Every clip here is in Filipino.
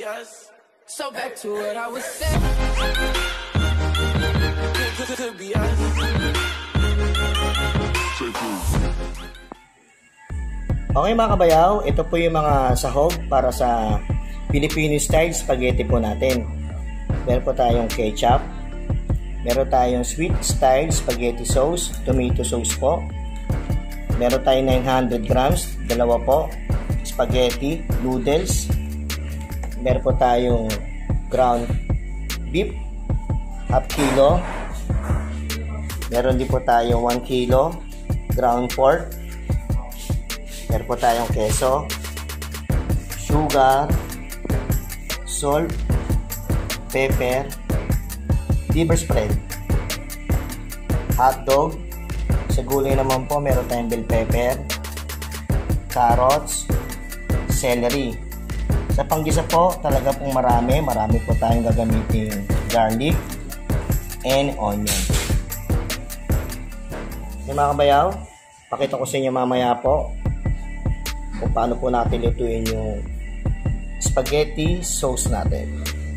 us. So back to what I was saying. Could be us. Okay mga kabayaw, ito po yung mga sahog para sa Filipino style spaghetti po natin. Meron po tayong ketchup, meron tayong sweet style spaghetti sauce, tomato sauce po. Meron tayong 900 grams, dalawa po, spaghetti, noodles. Meron po tayong ground beef, half kilo. Meron din po tayong 1 kilo ground pork. Meron po tayong keso, sugar, salt, pepper, liver spread, hotdog. Sa gulay naman po, meron tayong bell pepper, carrots, celery. Sa panggisa po, talaga pong marami po tayong gagamitin garlic and onion. Yung mga kabayaw, pakita ko sa inyo mamaya po kung paano po natin lutuin yung spaghetti sauce natin.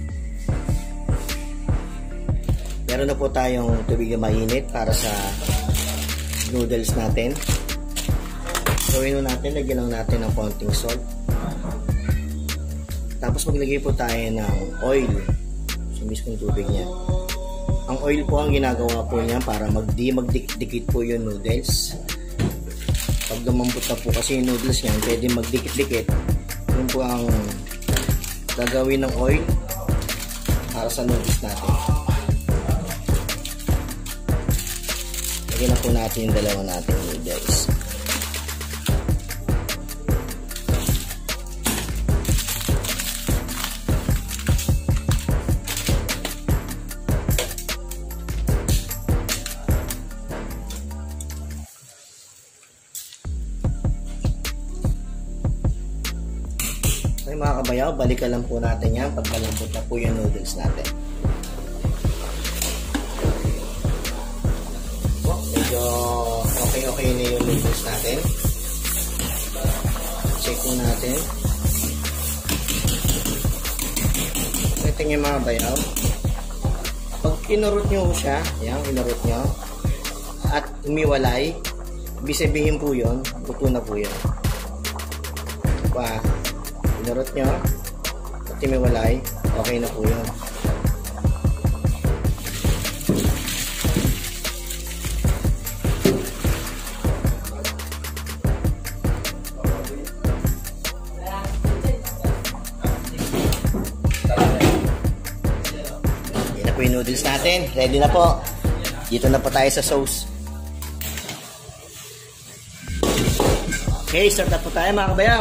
Meron na po tayong tubig na mainit para sa noodles natin. Gawin natin, lagyan lang natin ng konting salt. Tapos maglagay po tayo ng oil sa mismong tubig niya. Ang oil po ang ginagawa po niya para magdikit po yung noodles. Pag lumambot na po kasi yung noodles niya, pwede magdikit-dikit. Yun po ang gagawin ng oil para sa noodles natin. Lagyan na po natin yung dalawa natin noodles. Okay mga kabayaw, balikan lang po natin yan pag malambot na po yung noodles natin. Medyo okay na yung noodles natin. Check po natin. Ito yung mga kabayaw. Pag kinurot nyo siya, yan, kinurot nyo, at umiwalay, ibig sabihin po yun, luto na po yun. Kinurot nyo at umiwalay, okay na po yun. Yan na po yung noodles natin, ready na po. Dito na po tayo sa sauce. Okay, start na po tayo mga kabayaw.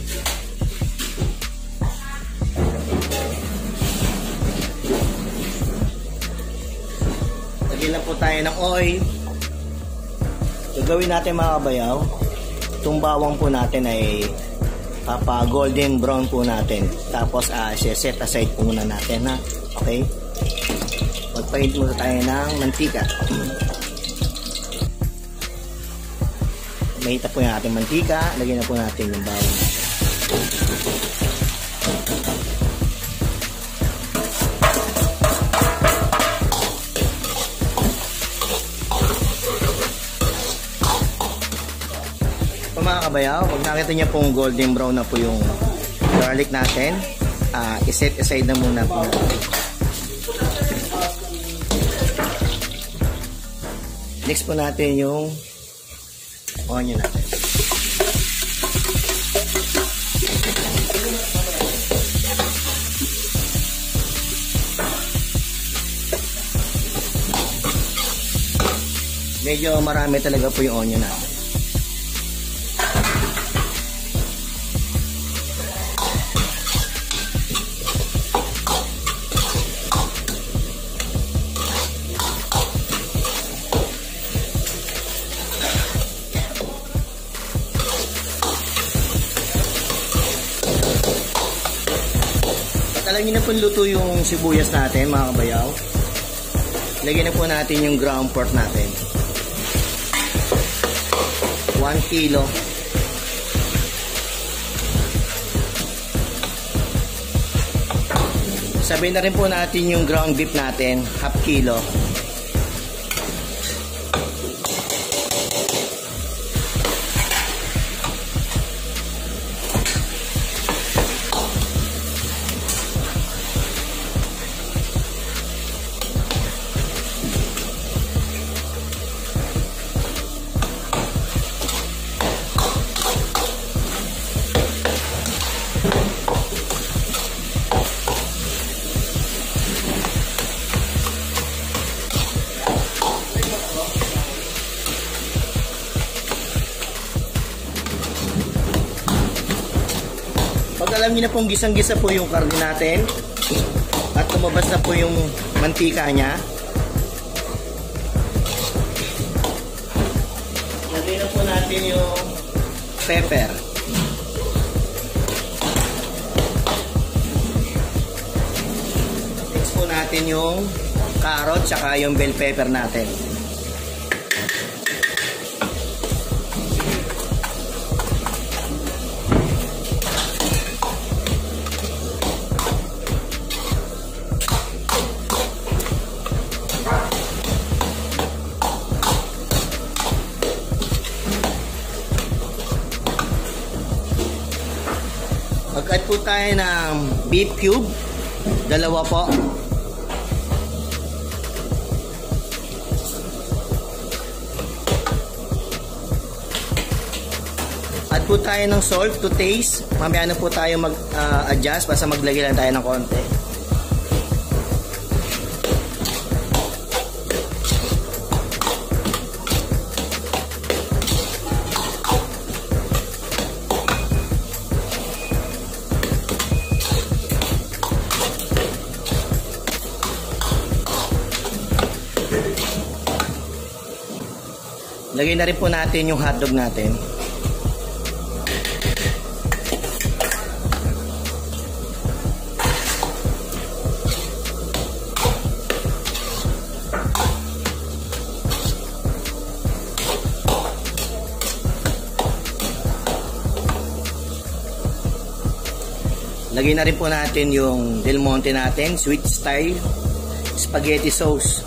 Lagyan lang po tayo ng oil. Gagawin natin mga kabayaw, itong bawang po natin ay golden brown po natin. Tapos set aside po muna natin, ha. Okay? Magpainit muna tayo ng mantika. Mahita po yung ating mantika. Lagyan na po natin yung bawang natin. Mga kabayaw, pag nakita niya pong golden brown na po yung garlic natin, iset aside na muna po natin. Next po natin yung onion natin. Medyo marami talaga po yung onion natin. Alam niyo na po luto yung sibuyas natin mga kabayaw. Lagyan na po natin yung ground pork natin. 1 kilo. Sabay na rin po natin yung ground beef natin, half kilo. Pag alam niyo na pong gisang-gisa po yung karne natin at lumabas na po yung mantika niya, lagay na po natin yung pepper. Mix po natin yung carrot tsaka yung bell pepper natin. Mag-add po tayo ng beef cube, dalawa po. Add po tayo ng salt to taste. Mamaya na po tayo mag-adjust, basta maglagay lang tayo ng konti. Lagay na rin po natin yung hotdog natin. Lagay na rin po natin yung Del Monte natin, sweet style spaghetti sauce.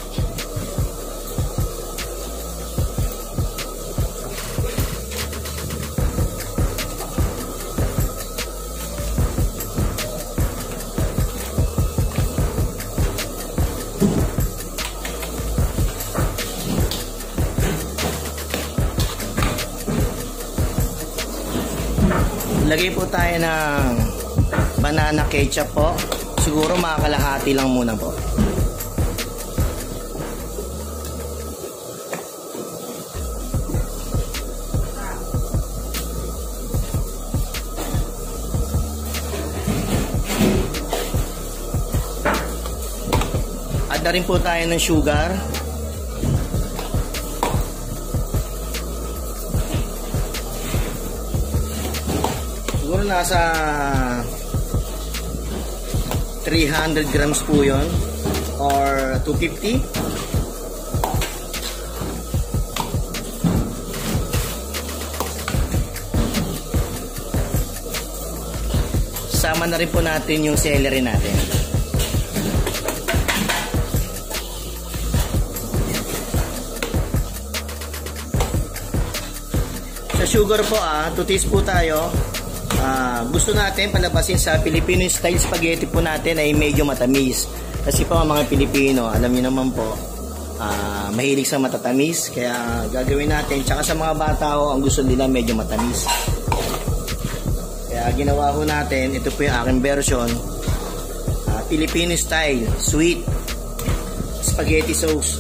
Lagay po tayo ng banana ketchup po. Siguro makakalahati lang muna po. Add na rin po tayo ng sugar. Siguro nasa 300 grams po yun or 250. Sama na rin po natin yung celery natin. Sa sugar po to taste po tayo. Gusto natin palabasin sa Filipino style spaghetti po natin ay medyo matamis. Kasi po mga Pilipino, alam niyo naman po, mahilig sa matatamis. Kaya gagawin natin, tsaka sa mga bata ang gusto nila medyo matamis. Kaya ginawa ko natin, ito po yung aking version, Filipino style sweet spaghetti sauce.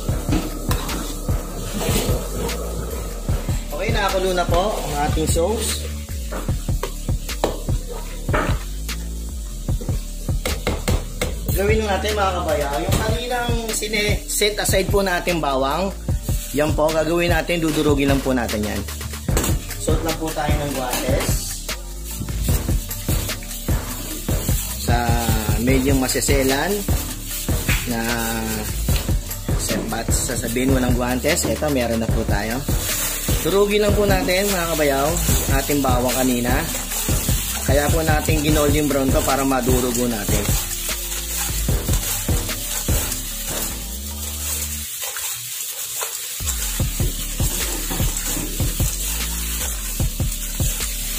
Okay, nakakulo na po ang ating sauce. Gawin natin mga kabayan, yung kaninang set aside po natin bawang, yan po, gagawin natin, dudurugin lang po natin yan. Suot lang po tayo ng guantes. Sa medyo maseselan na sasabihin mo ng guantes, eto meron na po tayo. Durugin lang po natin mga kabayaw, ating bawang kanina. Kaya po natin ginolden brown to para madurugo natin.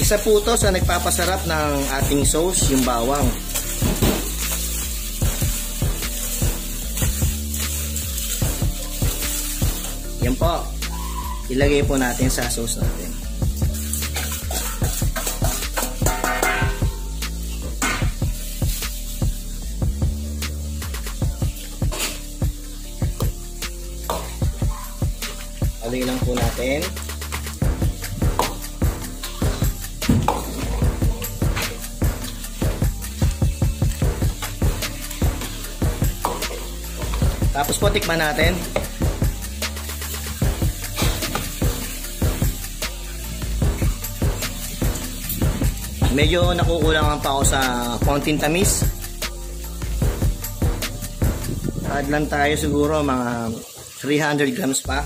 Isa po to sa nagpapasarap ng ating sauce, yung bawang. Yan po. Ilagay po natin sa sauce natin. Alay lang po natin. Tapos po tikman natin. Medyo nakukulangan pa ako sa konting tamis. Add lang tayo siguro mga 300 grams pa.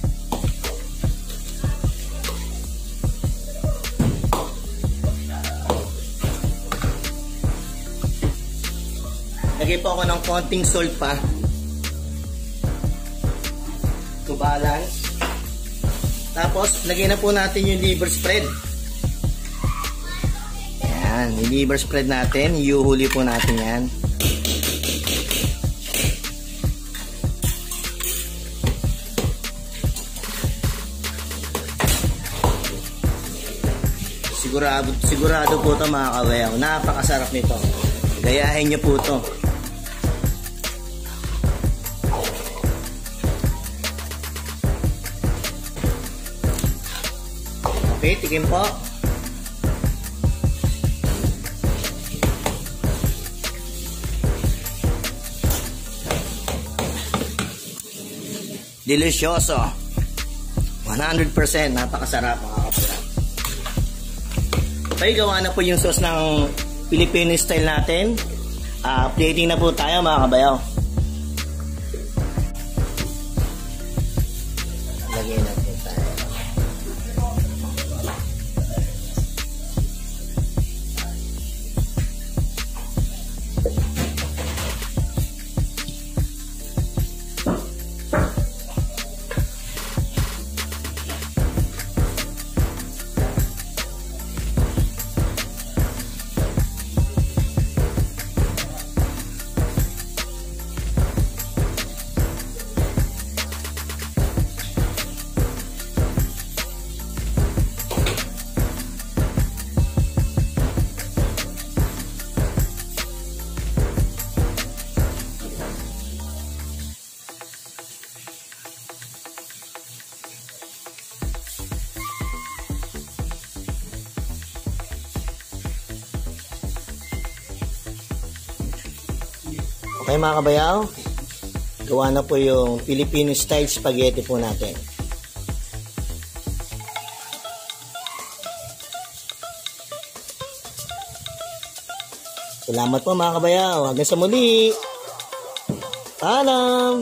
Lagay po ako ng konting salt pa. To balance. Tapos, lagay na po natin yung liver spread. Yan, yung liver spread natin. Iuhuli po natin yan. Sigurado po ito mga kabayaw. Napakasarap nito. Gayahin nyo po ito. Okay, tikim po. Delicioso. 100% napakasarap mga kapatid. Okay, gawa na po yung sauce ng Filipino style natin. Plating na po tayo mga kabayaw. Lagyan na po tayo. Okay mga kabayaw, gawa na po yung Filipino style spaghetti po natin. Salamat po mga kabayaw. Hanggang sa muli. Paalam!